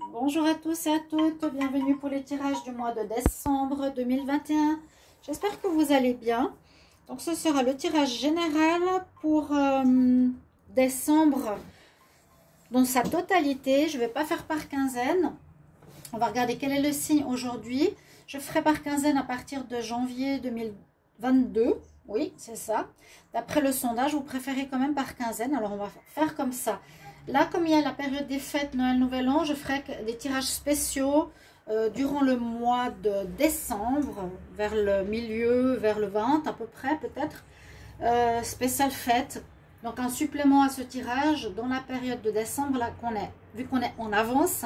Bonjour à tous et à toutes, bienvenue pour les tirages du mois de décembre 2021. J'espère que vous allez bien. Donc ce sera le tirage général pour décembre dans sa totalité. Je ne vais pas faire par quinzaine. On va regarder quel est le signe aujourd'hui. Je ferai par quinzaine à partir de janvier 2022. Oui, c'est ça. D'après le sondage, vous préférez quand même par quinzaine. Alors on va faire comme ça. Là, comme il y a la période des fêtes, Noël, Nouvel An, je ferai des tirages spéciaux durant le mois de décembre, vers le milieu, vers le 20 à peu près peut-être, spécial fête. Donc un supplément à ce tirage dans la période de décembre, là vu qu'on est en avance.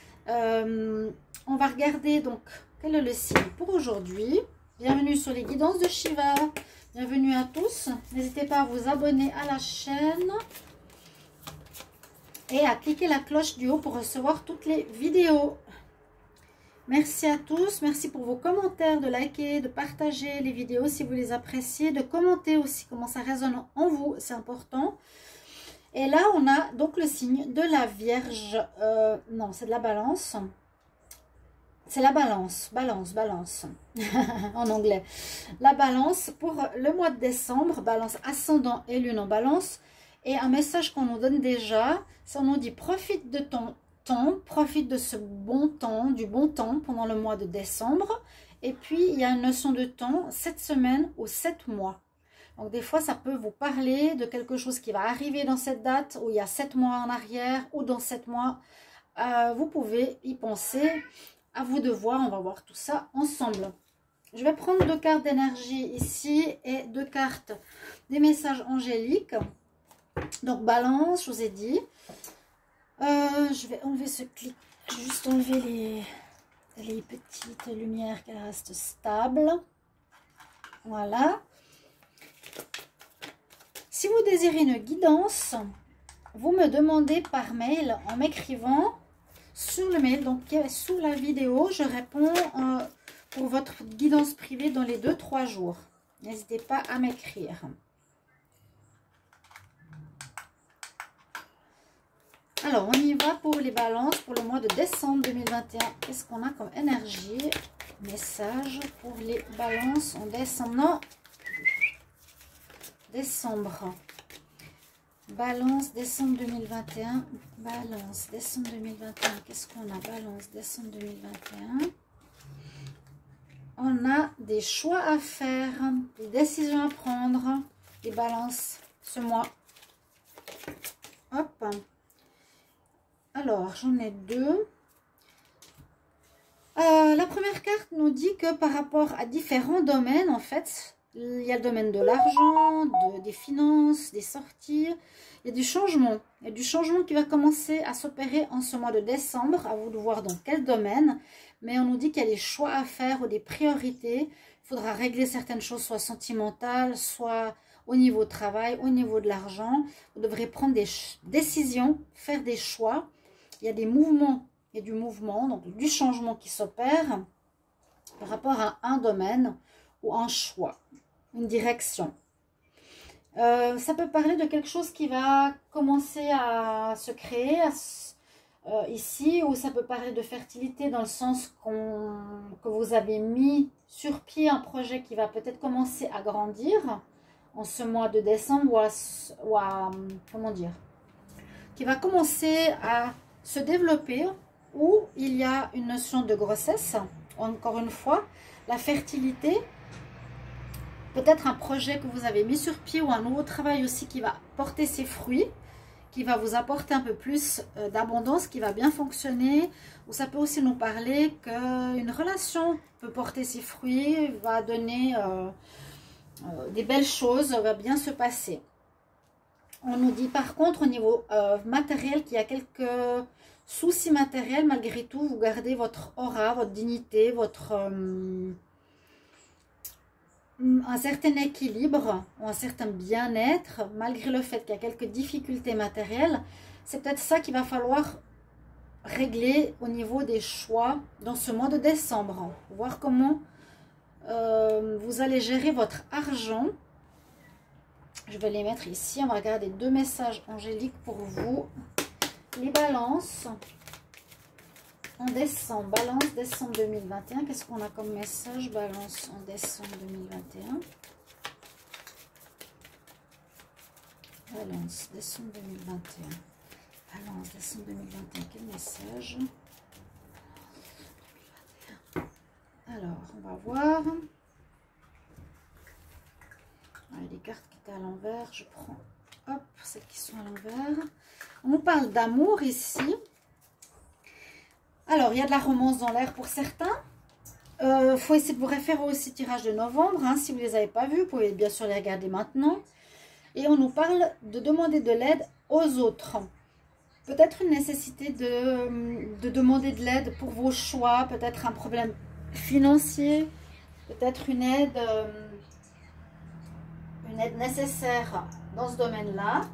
On va regarder donc quel est le signe pour aujourd'hui. Bienvenue sur les guidances de Shiva. Bienvenue à tous. N'hésitez pas à vous abonner à la chaîne et à cliquer la cloche du haut pour recevoir toutes les vidéos. Merci à tous, merci pour vos commentaires, de liker, de partager les vidéos si vous les appréciez, de commenter aussi comment ça résonne en vous, c'est important. Et là, on a donc le signe de la Vierge, non, c'est de la Balance. C'est la Balance, balance, en anglais. La Balance pour le mois de décembre, Balance ascendant et lune en Balance. Et un message qu'on nous donne déjà, ça nous dit profite de ton temps, profite de ce bon temps, du bon temps pendant le mois de décembre. Et puis, il y a une notion de temps, 7 semaines ou 7 mois. Donc, des fois, ça peut vous parler de quelque chose qui va arriver dans cette date, où il y a 7 mois en arrière, ou dans 7 mois. Vous pouvez y penser. À vous de voir, on va voir tout ça ensemble. Je vais prendre 2 cartes d'énergie ici et 2 cartes des messages angéliques. Donc, Balance, je vous ai dit. Je vais enlever ce clic, juste enlever les petites lumières qu'elles restent stables. Voilà. Si vous désirez une guidance, vous me demandez par mail en m'écrivant sur le mail, donc sous la vidéo, je réponds pour votre guidance privée dans les 2-3 jours. N'hésitez pas à m'écrire. Alors, on y va pour les balances pour le mois de décembre 2021. Qu'est-ce qu'on a comme énergie? Message pour les balances en décembre. Non, décembre. Balance, décembre 2021. Balance, décembre 2021. Qu'est-ce qu'on a? Balance, décembre 2021. On a des choix à faire, des décisions à prendre, des balances ce mois. Hop. Alors, j'en ai 2. La première carte nous dit que par rapport à différents domaines, en fait, il y a le domaine de l'argent, des finances, des sorties. Il y a du changement. Il y a du changement qui va commencer à s'opérer en ce mois de décembre. À vous de voir dans quel domaine. Mais on nous dit qu'il y a des choix à faire ou des priorités. Il faudra régler certaines choses, soit sentimentales, soit au niveau travail, au niveau de l'argent. Vous devrez prendre des décisions, faire des choix. Il y a des mouvements, il y a du mouvement, donc du changement qui s'opère par rapport à un domaine ou un choix, une direction. Ça peut parler de quelque chose qui va commencer à se créer ici, ou ça peut parler de fertilité dans le sens que vous avez mis sur pied un projet qui va peut-être commencer à grandir en ce mois de décembre comment dire, qui va commencer à se développer, où il y a une notion de grossesse, encore une fois, la fertilité, peut-être un projet que vous avez mis sur pied ou un nouveau travail aussi qui va porter ses fruits, qui va vous apporter un peu plus d'abondance, qui va bien fonctionner, ou ça peut aussi nous parler qu'une relation peut porter ses fruits, va donner des belles choses, va bien se passer. On nous dit par contre au niveau matériel qu'il y a quelques soucis matériels. Malgré tout, vous gardez votre aura, votre dignité, un certain équilibre ou un certain bien-être. Malgré le fait qu'il y a quelques difficultés matérielles, c'est peut-être ça qu'il va falloir régler au niveau des choix dans ce mois de décembre. Voir comment vous allez gérer votre argent. Je vais les mettre ici. On va regarder 2 messages angéliques pour vous. Les balances. En décembre, balance, décembre 2021. Qu'est-ce qu'on a comme message, balance, en décembre 2021? Balance, décembre 2021. Balance, décembre 2021. Quel message? Alors, on va voir. Les cartes qui étaient à l'envers, je prends, hop, celles qui sont à l'envers. On nous parle d'amour ici. Alors, il y a de la romance dans l'air pour certains. Il faut essayer de vous référer aussi tirage de novembre. Hein, si vous ne les avez pas vus, vous pouvez bien sûr les regarder maintenant. Et on nous parle de demander de l'aide aux autres. Peut-être une nécessité de demander de l'aide pour vos choix. Peut-être un problème financier. Peut-être une aide nécessaire dans ce domaine-là.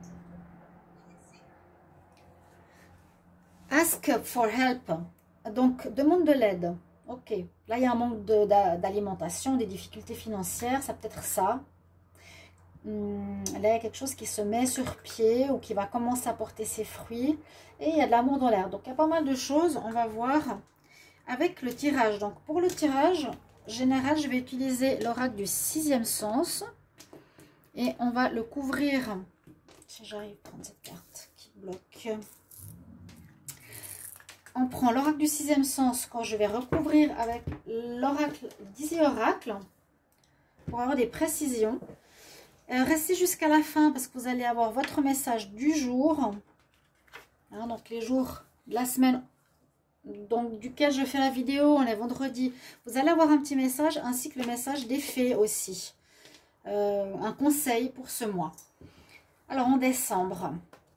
Ask for help. Donc, demande de l'aide. Ok. Là, il y a un manque d'alimentation, des difficultés financières. Ça peut être ça. Là, il y a quelque chose qui se met sur pied ou qui va commencer à porter ses fruits. Et il y a de l'amour dans l'air. Donc, il y a pas mal de choses. On va voir avec le tirage. Donc, pour le tirage général, je vais utiliser l'oracle du 6e sens. Et on va le couvrir. Si j'arrive à prendre cette carte qui bloque. On prend l'oracle du 6e sens quand je vais recouvrir avec l'oracle d'Easy Oracle pour avoir des précisions. Restez jusqu'à la fin parce que vous allez avoir votre message du jour. Hein, donc les jours de la semaine donc, duquel je fais la vidéo, on est vendredi. Vous allez avoir un petit message ainsi que le message des fées aussi. Un conseil pour ce mois. Alors en décembre.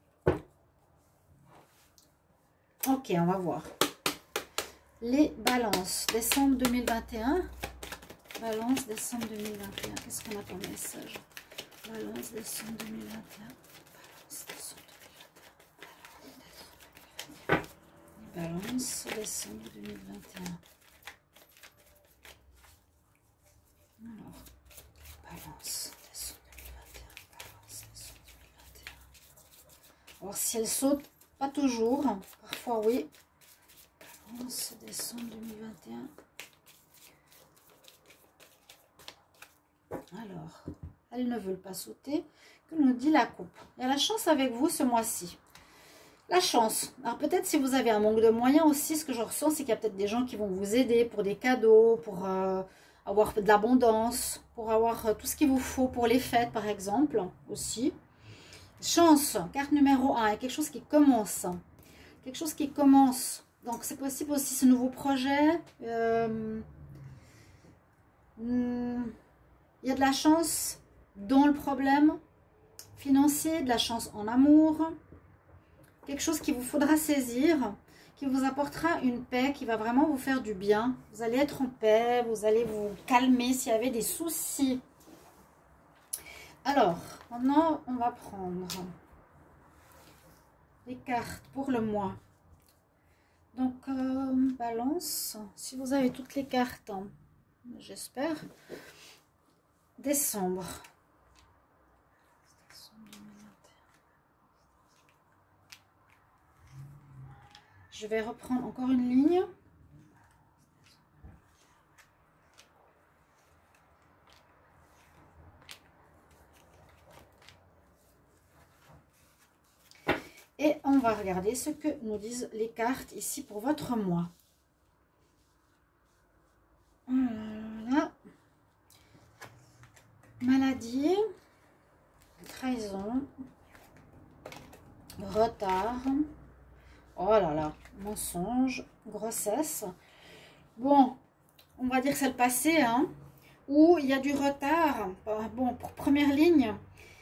Ok, on va voir. Les balances. Décembre 2021. Balance, décembre 2021. Qu'est-ce qu'on a comme message? Balance, décembre 2021. Balance, décembre 2021. Balance, décembre 2021. Alors, balance, décembre 2021. Balance, décembre 2021. Alors, si elle saute, pas toujours. Parfois, oui. Balance, décembre 2021. Alors, elles ne veulent pas sauter. Que nous dit la coupe? Il y a la chance avec vous ce mois-ci. La chance. Alors peut-être si vous avez un manque de moyens aussi, ce que je ressens, c'est qu'il y a peut-être des gens qui vont vous aider pour des cadeaux, pour avoir de l'abondance, pour avoir tout ce qu'il vous faut pour les fêtes par exemple aussi. Chance, carte numéro 1, il y a quelque chose qui commence. Quelque chose qui commence. Donc c'est possible aussi ce nouveau projet. Il y a de la chance dans le problème financier, de la chance en amour. Quelque chose qu'il vous faudra saisir, qui vous apportera une paix, qui va vraiment vous faire du bien. Vous allez être en paix, vous allez vous calmer s'il y avait des soucis. Alors, maintenant, on va prendre les cartes pour le mois. Donc, balance, si vous avez toutes les cartes, hein, j'espère. Décembre. Je vais reprendre encore une ligne. Et on va regarder ce que nous disent les cartes ici pour votre mois. Voilà. Maladie, trahison, retard. Oh là là, mensonge, grossesse. Bon, on va dire que c'est le passé, hein, où il y a du retard. Bon, pour première ligne,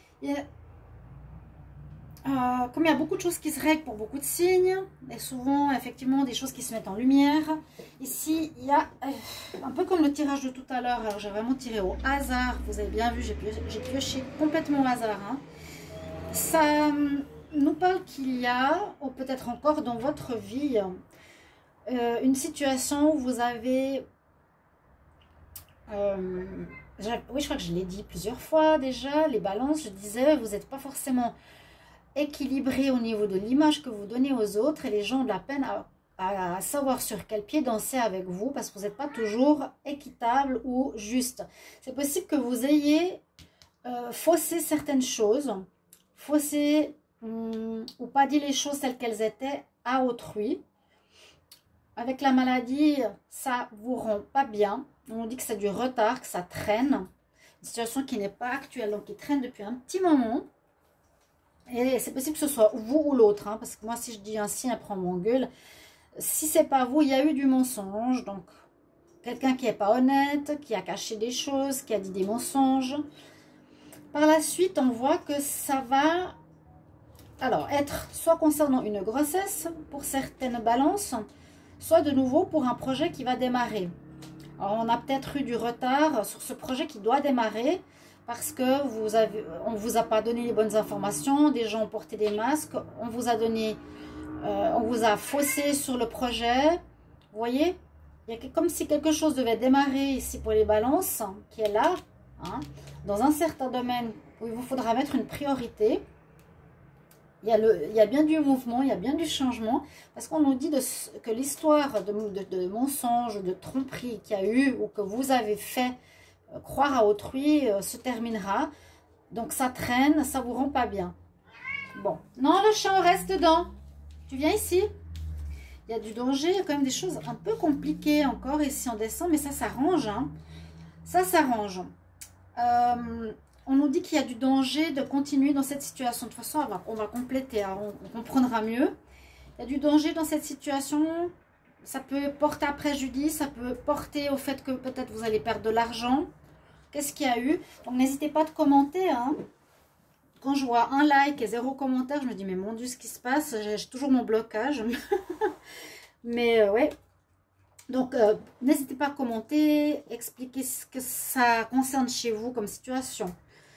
comme il y a beaucoup de choses qui se règlent pour beaucoup de signes, et souvent, effectivement, des choses qui se mettent en lumière. Ici, il y a un peu comme le tirage de tout à l'heure. Alors, j'ai vraiment tiré au hasard. Vous avez bien vu, j'ai pioché complètement au hasard. Hein. Ça nous parle qu'il y a, ou peut-être encore dans votre vie, une situation où vous avez... oui, je crois que je l'ai dit plusieurs fois déjà, les balances, je disais, vous n'êtes pas forcément équilibré au niveau de l'image que vous donnez aux autres et les gens ont de la peine à savoir sur quel pied danser avec vous parce que vous n'êtes pas toujours équitable ou juste. C'est possible que vous ayez faussé certaines choses, faussé ou pas dit les choses telles qu'elles étaient à autrui. Avec la maladie, ça vous rend pas bien. On nous dit que c'est du retard, que ça traîne. Une situation qui n'est pas actuelle, donc qui traîne depuis un petit moment. Et c'est possible que ce soit vous ou l'autre, hein, parce que moi, si je dis ainsi, elle prend mon gueule. Si c'est pas vous, il y a eu du mensonge. Donc, quelqu'un qui n'est pas honnête, qui a caché des choses, qui a dit des mensonges. Par la suite, on voit que ça va alors être soit concernant une grossesse pour certaines balances, soit de nouveau pour un projet qui va démarrer. Alors, on a peut-être eu du retard sur ce projet qui doit démarrer parce que on ne vous a pas donné les bonnes informations, des gens ont porté des masques, on vous a donné, on vous a faussé sur le projet. Vous voyez, il y a comme si quelque chose devait démarrer ici pour les balances, qui est là, hein, dans un certain domaine où il vous faudra mettre une priorité. Il y a bien du mouvement, il y a bien du changement, parce qu'on nous dit que l'histoire de mensonges, de tromperies qu'il y a eu, ou que vous avez fait croire à autrui, se terminera. Donc ça traîne, ça vous rend pas bien. Bon, non, le chat, on reste dedans. Tu viens ici. Il y a du danger, il y a quand même des choses un peu compliquées encore ici en décembre, mais ça s'arrange. Hein. Ça s'arrange. On nous dit qu'il y a du danger de continuer dans cette situation. De toute façon, on va compléter, hein, on comprendra mieux. Il y a du danger dans cette situation. Ça peut porter à préjudice, ça peut porter au fait que peut-être vous allez perdre de l'argent. Qu'est-ce qu'il y a eu? Donc, n'hésitez pas de commenter. Hein. Quand je vois un like et 0 commentaire, je me dis, mais mon Dieu, ce qui se passe? J'ai toujours mon blocage. Mais ouais. Donc, n'hésitez pas à commenter, expliquer ce que ça concerne chez vous comme situation.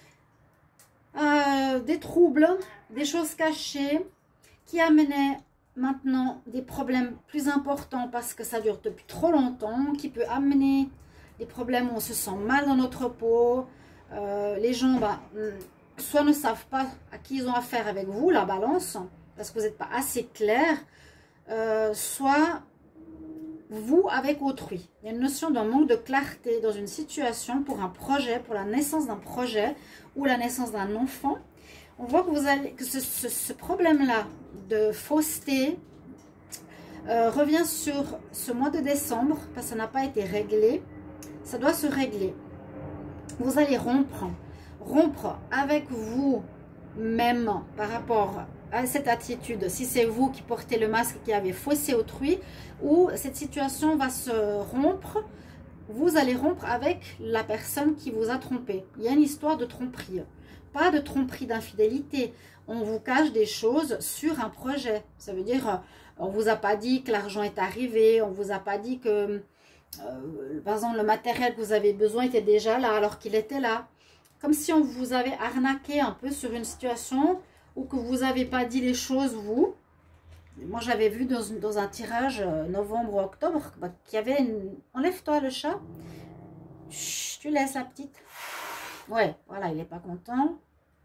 Des troubles, des choses cachées qui amenaient maintenant des problèmes plus importants parce que ça dure depuis trop longtemps, qui peut amener des problèmes où on se sent mal dans notre peau. Les gens soit ne savent pas à qui ils ont affaire avec vous, la balance, parce que vous n'êtes pas assez clair, soit vous avec autrui. Il y a une notion d'un manque de clarté dans une situation pour un projet, pour la naissance d'un projet ou la naissance d'un enfant. On voit que, ce problème-là de fausseté revient sur ce mois de décembre parce que ça n'a pas été réglé. Ça doit se régler. Vous allez rompre avec vous-même par rapport à cette attitude, si c'est vous qui portez le masque qui avez faussé autrui, ou cette situation va se rompre, vous allez rompre avec la personne qui vous a trompé. Il y a une histoire de tromperie, pas de tromperie d'infidélité. On vous cache des choses sur un projet. Ça veut dire, on ne vous a pas dit que l'argent est arrivé, on ne vous a pas dit que, par exemple, le matériel que vous avez besoin était déjà là alors qu'il était là. Comme si on vous avait arnaqué un peu sur une situation ou que vous n'avez pas dit les choses, vous. Moi, j'avais vu dans un tirage novembre-octobre qu'il y avait une... Enlève-toi le chat. Chut, tu laisses la petite. Ouais, voilà, il n'est pas content.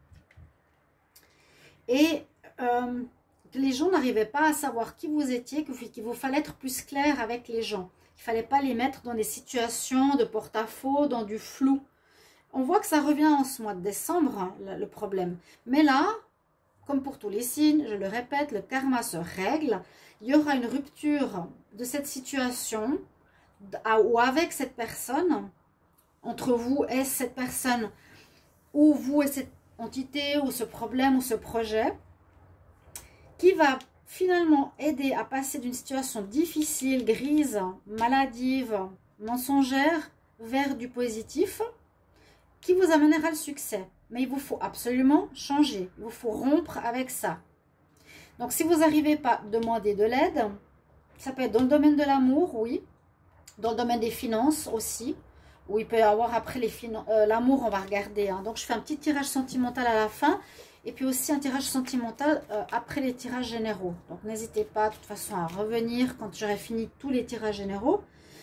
Et les gens n'arrivaient pas à savoir qui vous étiez, qu'il vous fallait être plus clair avec les gens. Il ne fallait pas les mettre dans des situations de porte-à-faux, dans du flou. On voit que ça revient en ce mois de décembre, hein, le problème. Mais là... Comme pour tous les signes, je le répète, le karma se règle. Il y aura une rupture de cette situation ou avec cette personne, entre vous et cette personne, ou vous et cette entité, ou ce problème, ou ce projet, qui va finalement aider à passer d'une situation difficile, grise, maladive, mensongère, vers du positif, qui vous amènera le succès. Mais il vous faut absolument changer. Il vous faut rompre avec ça. Donc, si vous n'arrivez pas à demander de l'aide, ça peut être dans le domaine de l'amour, oui. Dans le domaine des finances aussi. Où il peut y avoir après l'amour, on va regarder. Hein. Donc, je fais un petit tirage sentimental à la fin. Et puis aussi un tirage sentimental après les tirages généraux. Donc, n'hésitez pas de toute façon à revenir quand j'aurai fini tous les tirages généraux.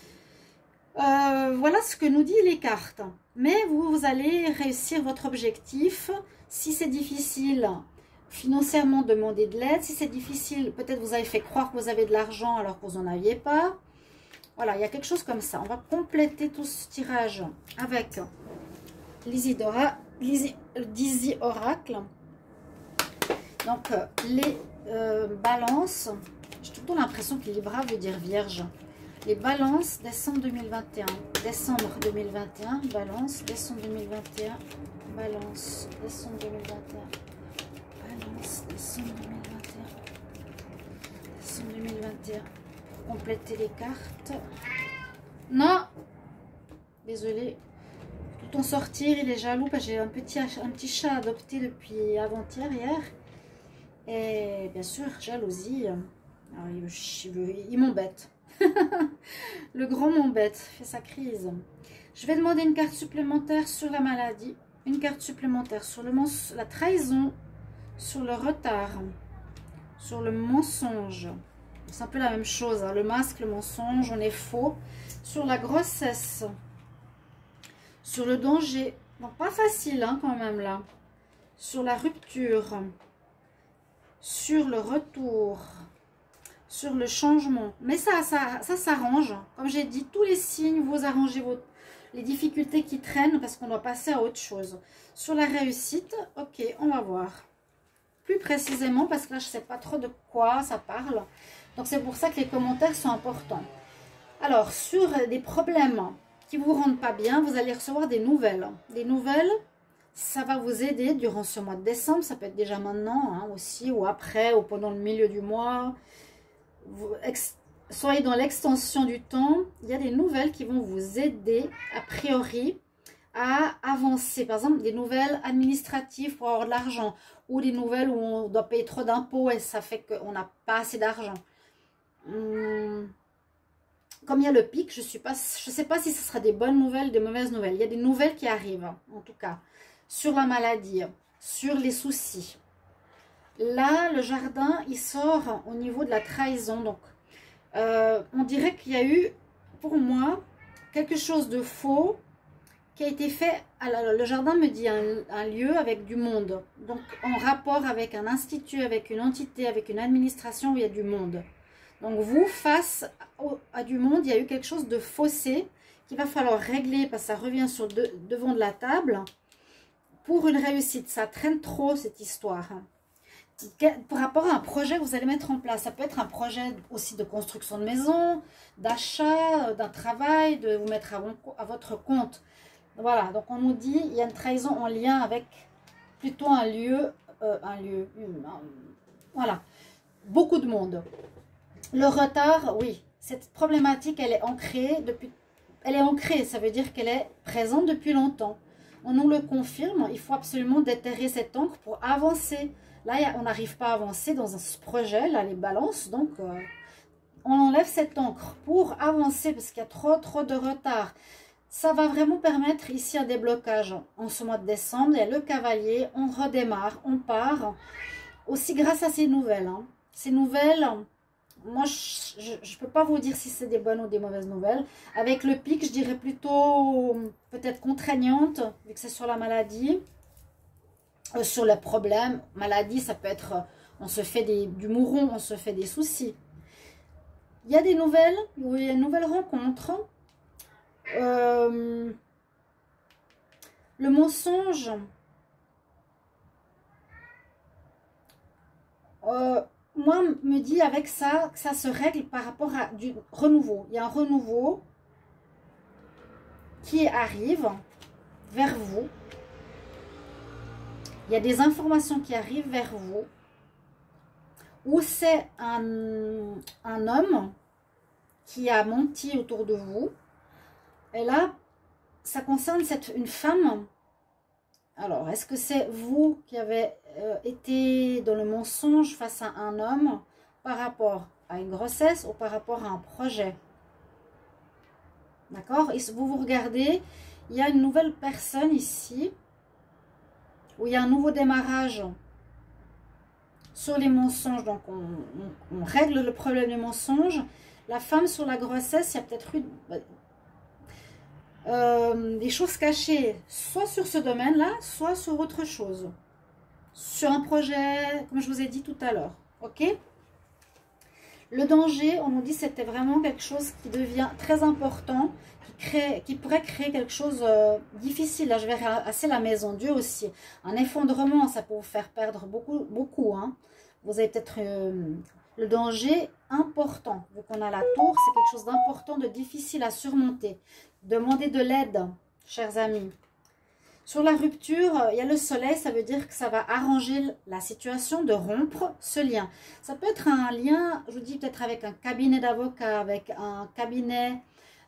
Voilà ce que nous disent les cartes. Mais vous allez réussir votre objectif. Si c'est difficile, financièrement demander de l'aide. Si c'est difficile, peut-être vous avez fait croire que vous avez de l'argent alors que vous n'en aviez pas. Voilà, il y a quelque chose comme ça. On va compléter tout ce tirage avec Dizzy Oracle. Donc, les balances. J'ai tout le temps l'impression que Libra veut dire vierge. Les balances, décembre 2021. Décembre 2021, balance, décembre 2021, balance, décembre 2021. Balance, décembre 2021. Décembre 2021. Compléter les cartes. Non, désolé. Tout en sortir, il est jaloux parce que j'ai un petit chat adopté depuis avant-hier, hier. Et bien sûr, jalousie. Alors, il m'embête. Le grand m'embête, fait sa crise. Je vais demander une carte supplémentaire sur la maladie, une carte supplémentaire sur la trahison, sur le retard, sur le mensonge. C'est un peu la même chose, hein. Le masque, le mensonge, on est faux. Sur la grossesse, sur le danger. Bon, pas facile hein, quand même là. Sur la rupture, sur le retour, sur le changement. Mais ça s'arrange. Comme j'ai dit, tous les signes, vous arrangez les difficultés qui traînent parce qu'on doit passer à autre chose. Sur la réussite, ok, on va voir. Plus précisément, parce que là, je ne sais pas trop de quoi ça parle. Donc, c'est pour ça que les commentaires sont importants. Alors, sur des problèmes qui ne vous rendent pas bien, vous allez recevoir des nouvelles. Des nouvelles, ça va vous aider durant ce mois de décembre. Ça peut être déjà maintenant hein, aussi, ou après, ou pendant le milieu du mois. Soyez dans l'extension du temps. Il y a des nouvelles qui vont vous aider, a priori, à avancer. Par exemple, des nouvelles administratives pour avoir de l'argent. Ou des nouvelles où on doit payer trop d'impôts et ça fait qu'on n'a pas assez d'argent. Comme il y a le pic, je ne sais pas si ce sera des bonnes nouvelles, des mauvaises nouvelles. Il y a des nouvelles qui arrivent, en tout cas, sur la maladie, sur les soucis. Là, le jardin, il sort au niveau de la trahison. Donc, on dirait qu'il y a eu, pour moi, quelque chose de faux qui a été fait. Alors, le jardin me dit un lieu avec du monde. Donc, en rapport avec un institut, avec une entité, avec une administration où il y a du monde. Donc, vous, face à du monde, il y a eu quelque chose de faussé qu'il va falloir régler parce que ça revient sur devant de la table pour une réussite. Ça traîne trop, cette histoire. Par rapport à un projet que vous allez mettre en place. Ça peut être un projet aussi de construction de maison, d'achat, d'un travail, de vous mettre à votre compte. Voilà, donc on nous dit il y a une trahison en lien avec plutôt un lieu, voilà, beaucoup de monde. Le retard, oui, cette problématique, elle est ancrée depuis, ça veut dire qu'elle est présente depuis longtemps. On nous le confirme, il faut absolument déterrer cette encre pour avancer. Là, on n'arrive pas à avancer dans ce projet, là, les balances, donc on enlève cette encre pour avancer parce qu'il y a trop de retard. Ça va vraiment permettre ici un déblocage en ce mois de décembre. Il y a le cavalier, on redémarre, on part. Aussi grâce à ces nouvelles. Hein. Ces nouvelles, moi je ne peux pas vous dire si c'est des bonnes ou des mauvaises nouvelles. Avec le pic, je dirais plutôt peut-être contraignante, vu que c'est sur la maladie. Sur le problème, maladie, ça peut être, on se fait du mouron, on se fait des soucis. Il y a des nouvelles, il y a une nouvelle rencontre. Le mensonge, moi, me dit avec ça que ça se règle par rapport à du renouveau. Il y a un renouveau qui arrive vers vous. Il y a des informations qui arrivent vers vous. Ou c'est un homme qui a menti autour de vous. Et là, ça concerne une femme. Alors, est-ce que c'est vous qui avez été dans le mensonge face à un homme par rapport à une grossesse ou par rapport à un projet? D'accord? Vous regardez, il y a une nouvelle personne ici, où il y a un nouveau démarrage sur les mensonges. Donc, on règle le problème des mensonges. La femme sur la grossesse, il y a peut-être eu des choses cachées, soit sur ce domaine-là, soit sur autre chose. sur un projet, comme je vous ai dit tout à l'heure. Ok? Le danger, on nous dit c'était vraiment quelque chose qui devient très important, qui pourrait créer quelque chose de difficile. Là, je vais assez la maison Dieu aussi. Un effondrement, ça peut vous faire perdre beaucoup. Hein. Vous avez peut-être le danger important. Vu qu'on a la tour, c'est quelque chose d'important, de difficile à surmonter. Demandez de l'aide, chers amis. Sur la rupture, il y a le soleil, ça veut dire que ça va arranger la situation de rompre ce lien. Ça peut être un lien, je vous dis peut-être avec un cabinet d'avocat, avec un cabinet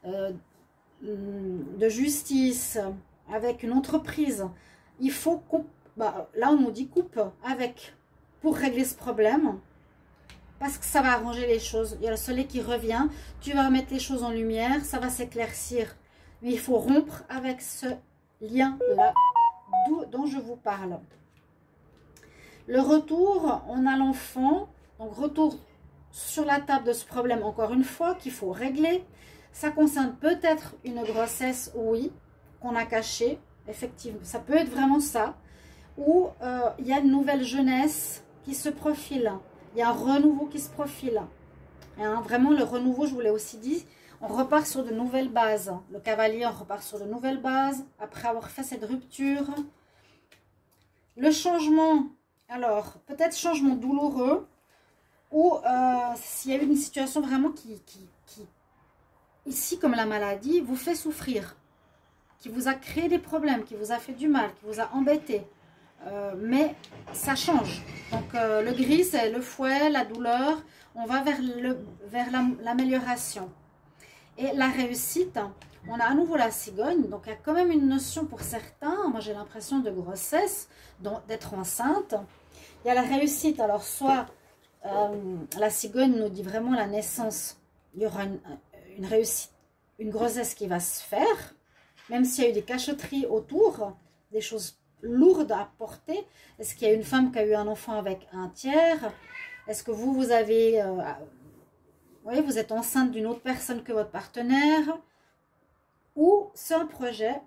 de justice, avec une entreprise. Il faut couper, là on nous dit coupe avec pour régler ce problème. Parce que ça va arranger les choses. Il y a le soleil qui revient, tu vas mettre les choses en lumière, ça va s'éclaircir. Mais il faut rompre avec ce lien-là dont je vous parle. Le retour, on a l'enfant. Donc, retour sur la table de ce problème, encore une fois, qu'il faut régler. Ça concerne peut-être une grossesse, oui, qu'on a cachée. Effectivement, ça peut être vraiment ça. Ou il y a une nouvelle jeunesse qui se profile. Il y a un renouveau qui se profile. Hein, vraiment, le renouveau, je vous l'ai aussi dit, on repart sur de nouvelles bases. Le cavalier, on repart sur de nouvelles bases après avoir fait cette rupture. Le changement, alors, peut-être changement douloureux ou s'il y a eu une situation vraiment qui, ici, comme la maladie, vous fait souffrir, qui vous a créé des problèmes, qui vous a fait du mal, qui vous a embêté. Mais ça change. Donc, le gris, c'est le fouet, la douleur. On va vers l'amélioration. Et la réussite, on a à nouveau la cigogne, donc il y a quand même une notion pour certains, moi j'ai l'impression de grossesse, d'être enceinte. Il y a la réussite, alors soit la cigogne nous dit vraiment la naissance, il y aura une réussite, une grossesse qui va se faire, même s'il y a eu des cachotteries autour, des choses lourdes à porter. Est-ce qu'il y a une femme qui a eu un enfant avec un tiers? Est-ce que vous avez... oui, vous êtes enceinte d'une autre personne que votre partenaire, ou c'est un projet.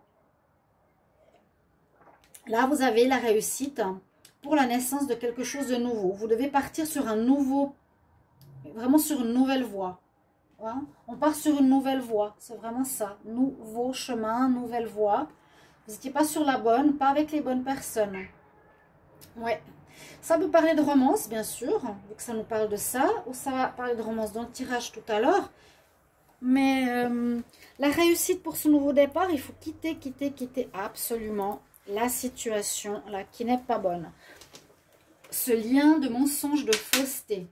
Là, vous avez la réussite pour la naissance de quelque chose de nouveau. Vous devez partir sur un nouveau, vraiment sur une nouvelle voie. Hein? On part sur une nouvelle voie, c'est vraiment ça. Nouveau chemin, nouvelle voie. Vous n'étiez pas sur la bonne, pas avec les bonnes personnes. Ouais. Ça peut parler de romance, bien sûr, vu que ça nous parle de ça, ou ça va parler de romance dans le tirage tout à l'heure. Mais la réussite pour ce nouveau départ, il faut quitter absolument la situation là qui n'est pas bonne. Ce lien de mensonge, de fausseté.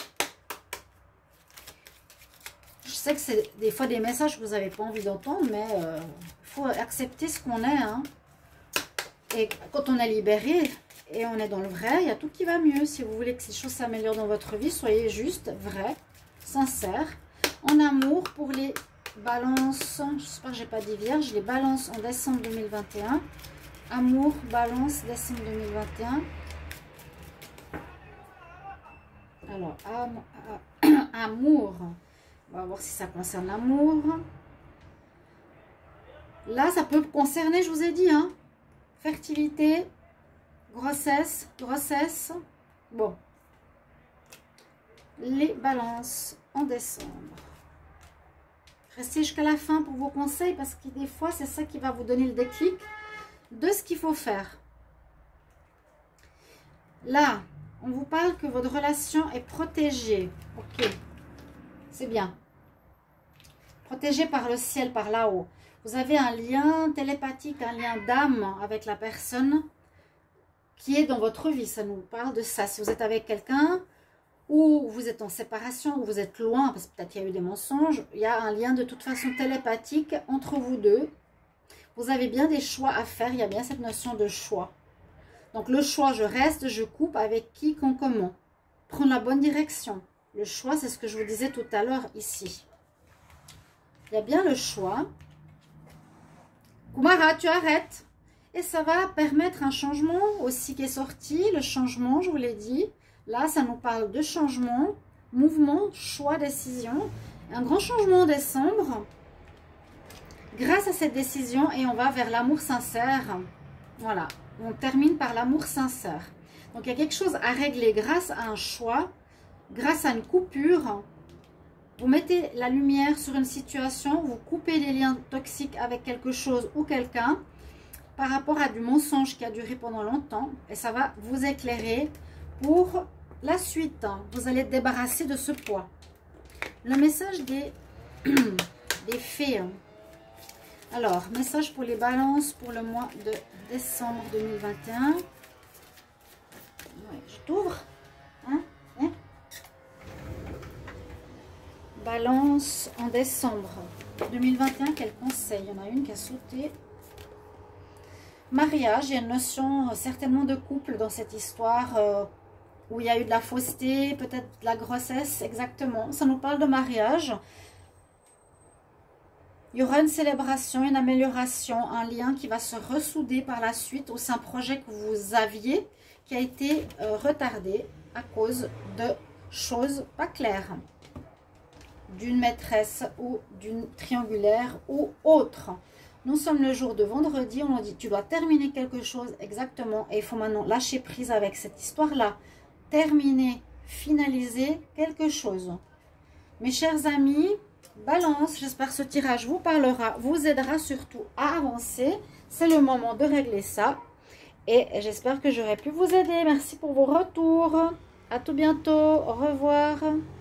Je sais que c'est des fois des messages que vous n'avez pas envie d'entendre, mais il faut accepter ce qu'on est. Hein. Et quand on est libéré... Et on est dans le vrai, il y a tout qui va mieux. Si vous voulez que ces choses s'améliorent dans votre vie, soyez juste, vrai, sincère. En amour, pour les balances, j'espère que je n'ai pas dit vierge, les balances en décembre 2021. Amour, balance, décembre 2021. Alors, amour. On va voir si ça concerne l'amour. Là, ça peut concerner, je vous ai dit, hein, fertilité. Grossesse. Bon. Les balances en décembre. Restez jusqu'à la fin pour vos conseils parce que des fois, c'est ça qui va vous donner le déclic de ce qu'il faut faire. Là, on vous parle que votre relation est protégée. Ok. C'est bien. Protégée par le ciel, par là-haut. Vous avez un lien télépathique, un lien d'âme avec la personne qui est dans votre vie, ça nous parle de ça. Si vous êtes avec quelqu'un, ou vous êtes en séparation, ou vous êtes loin, parce que peut-être qu'il y a eu des mensonges, il y a un lien de toute façon télépathique entre vous deux. Vous avez bien des choix à faire, il y a bien cette notion de choix. Donc le choix, je reste, je coupe, avec qui, quand, comment. Prendre la bonne direction. Le choix, c'est ce que je vous disais tout à l'heure ici. Il y a bien le choix. Kumara, tu arrêtes. Et ça va permettre un changement aussi qui est sorti. Le changement, je vous l'ai dit. Là, ça nous parle de changement, mouvement, choix, décision. Un grand changement en décembre. Grâce à cette décision, et on va vers l'amour sincère. Voilà. On termine par l'amour sincère. Donc, il y a quelque chose à régler grâce à un choix, grâce à une coupure. Vous mettez la lumière sur une situation, vous coupez les liens toxiques avec quelque chose ou quelqu'un par rapport à du mensonge qui a duré pendant longtemps. Et ça va vous éclairer pour la suite. Vous allez être débarrassé de ce poids. Le message des fées. Alors, message pour les balances pour le mois de décembre 2021. Ouais, je t'ouvre. Hein? Balance en décembre 2021, quel conseil? Il y en a une qui a sauté. Mariage, il y a une notion certainement de couple dans cette histoire où il y a eu de la fausseté, peut-être de la grossesse, exactement. Ça nous parle de mariage. Il y aura une célébration, une amélioration, un lien qui va se ressouder par la suite. Ou c'est un projet que vous aviez qui a été retardé à cause de choses pas claires. D'une maîtresse ou d'une triangulaire ou autre. Nous sommes le jour de vendredi, on nous dit tu dois terminer quelque chose exactement et il faut maintenant lâcher prise avec cette histoire-là. Terminer, finaliser quelque chose. Mes chers amis, balance, j'espère que ce tirage vous parlera, vous aidera surtout à avancer. C'est le moment de régler ça et j'espère que j'aurai pu vous aider. Merci pour vos retours. À tout bientôt, au revoir.